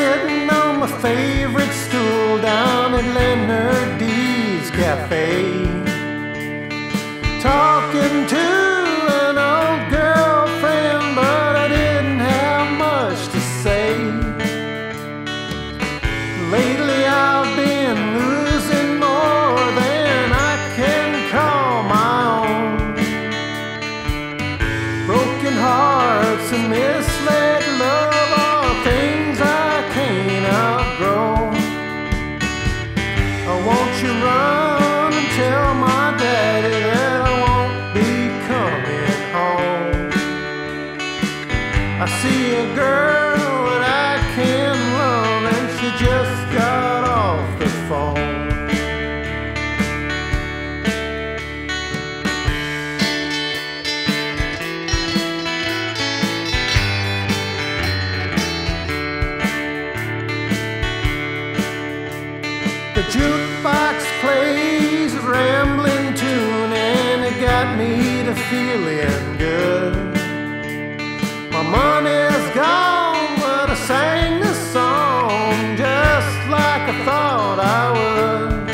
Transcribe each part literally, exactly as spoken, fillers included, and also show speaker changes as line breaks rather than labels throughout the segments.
sitting on my favorite stool down at Leonard Cafe, talking to an old girlfriend, but I didn't have much to say. Lately I've been losing more than I can call my own. Broken hearts and misled love are things I can't outgrow. Oh, won't you run and tell my daddy that I won't be coming home? I see a girl that I can love and she just got off the phone. The jukebox plays a rambling tune and it got me to feeling good. My money's gone, but I sang this song just like I thought I would.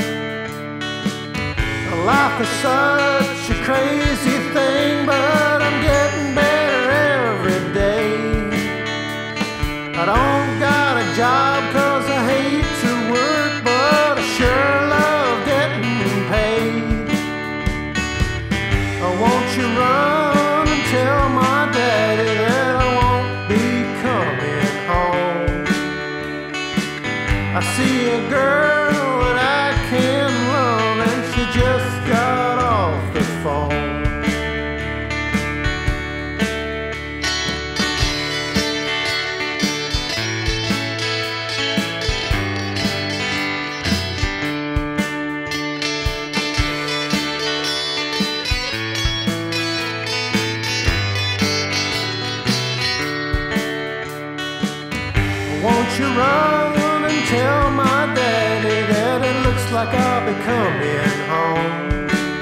Life is such a crazy thing, but I'm getting better every day. I don't got a job 'cause I hate to work, but I sure love getting paid. Oh, won't you run and tell my daddy that I won't be coming home? I see a girl that I can love and she just got off the phone. Won't you run and tell my daddy that it looks like I'll be coming home?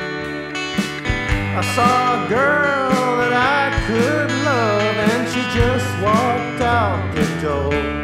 I saw a girl that I could love and she just walked out the door.